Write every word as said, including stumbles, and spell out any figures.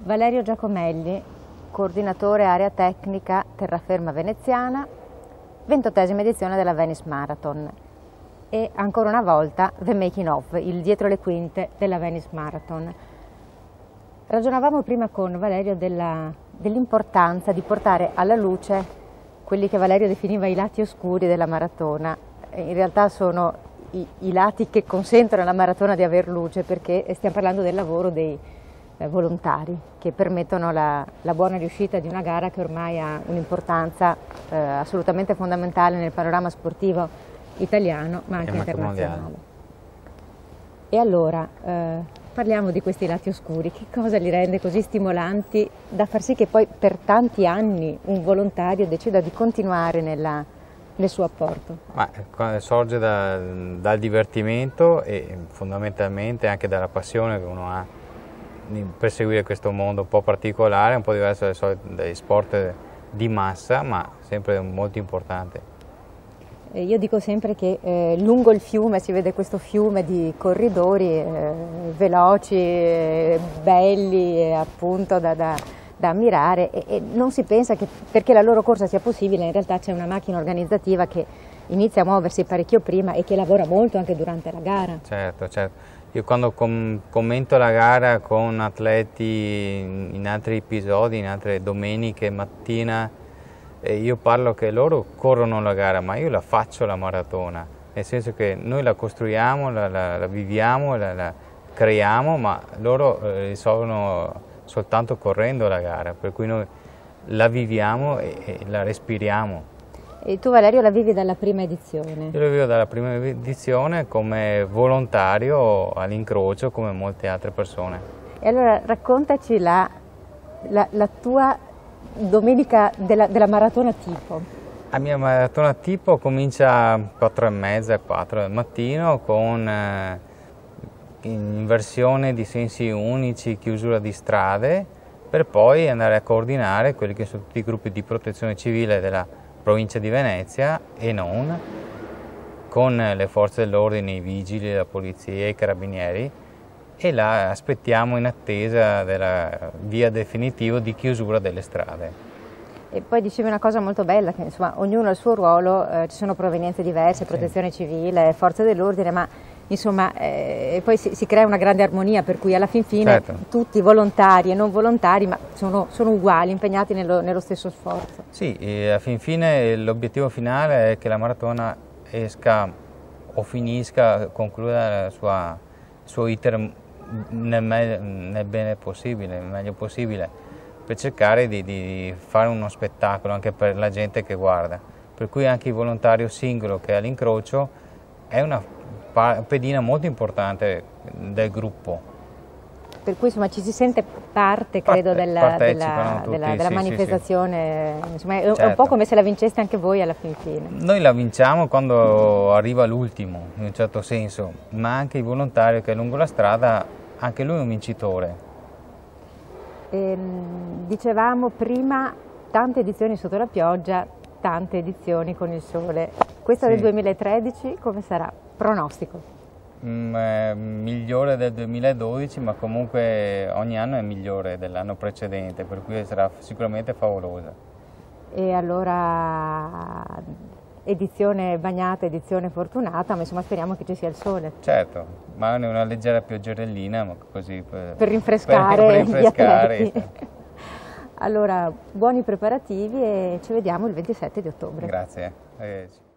Valerio Giacomelli, coordinatore area tecnica terraferma veneziana, ventottesima edizione della Venice Marathon e ancora una volta The Making of, il dietro le quinte della Venice Marathon. Ragionavamo prima con Valerio dell'importanza di portare alla luce quelli che Valerio definiva i lati oscuri della maratona. In realtà sono i, i lati che consentono alla maratona di aver luce, perché stiamo parlando del lavoro dei eh, volontari che permettono la, la buona riuscita di una gara che ormai ha un'importanza eh, assolutamente fondamentale nel panorama sportivo italiano ma anche internazionale. Mondiale. E allora eh, parliamo di questi lati oscuri. Che cosa li rende così stimolanti da far sì che poi per tanti anni un volontario decida di continuare nella, nel suo apporto? Ma sorge da, dal divertimento e fondamentalmente anche dalla passione che uno ha di perseguire questo mondo un po' particolare, un po' diverso dai, soliti, dai sport di massa, ma sempre molto importante. Io dico sempre che eh, lungo il fiume si vede questo fiume di corridori eh, veloci, eh, belli, eh, appunto da, da, da ammirare e, e non si pensa che perché la loro corsa sia possibile in realtà c'è una macchina organizzativa che inizia a muoversi parecchio prima e che lavora molto anche durante la gara. Certo, certo. Io quando com commento la gara con atleti in, in altri episodi, in altre domeniche mattina, eh, io parlo che loro corrono la gara, ma io la faccio la maratona, nel senso che noi la costruiamo, la, la, la viviamo, la, la creiamo, ma loro eh, risolvono soltanto correndo la gara, per cui noi la viviamo e, e la respiriamo. E tu Valerio la vivi dalla prima edizione? Io la vivo dalla prima edizione come volontario all'incrocio come molte altre persone. E allora raccontaci la, la, la tua domenica della, della maratona tipo. La mia maratona tipo comincia alle quattro e mezza, quattro del mattino con eh, inversione di sensi unici, chiusura di strade, per poi andare a coordinare quelli che sono tutti i gruppi di protezione civile della provincia di Venezia e non, con le forze dell'ordine, i vigili, la polizia e i carabinieri, e là aspettiamo in attesa della via definitiva di chiusura delle strade. E poi dicevi una cosa molto bella, che insomma ognuno ha il suo ruolo, eh, ci sono provenienze diverse, protezione sì. civile, forze dell'ordine, ma insomma eh, poi si, si crea una grande armonia, per cui alla fin fine certo. tutti volontari e non volontari ma sono, sono uguali, impegnati nello, nello stesso sforzo. Sì, e alla fin fine l'obiettivo finale è che la maratona esca o finisca, concluda il suo iter nel, me, nel bene possibile, nel meglio possibile, per cercare di, di fare uno spettacolo anche per la gente che guarda, per cui anche il volontario singolo che è all'incrocio è una pedina molto importante del gruppo. Per cui insomma ci si sente parte, credo, Parte, della, della, tutti, della, della sì, manifestazione, sì, sì. Insomma, è certo. un po' come se la vinceste anche voi alla fin fine. Noi la vinciamo quando arriva l'ultimo, in un certo senso, ma anche il volontario che è lungo la strada, anche lui è un vincitore. Ehm, dicevamo prima, tante edizioni sotto la pioggia, tante edizioni con il sole. Questa sì. del duemilatredici come sarà? Pronostico? Mm, eh, migliore del duemiladodici, ma comunque ogni anno è migliore dell'anno precedente, per cui sarà sicuramente favolosa. E allora edizione bagnata, edizione fortunata, ma insomma speriamo che ci sia il sole. Certo, ma una leggera pioggerellina, ma così per, per rinfrescare, per, per rinfrescare gli atleti. Allora, buoni preparativi e ci vediamo il ventisette di ottobre. Grazie. Eh,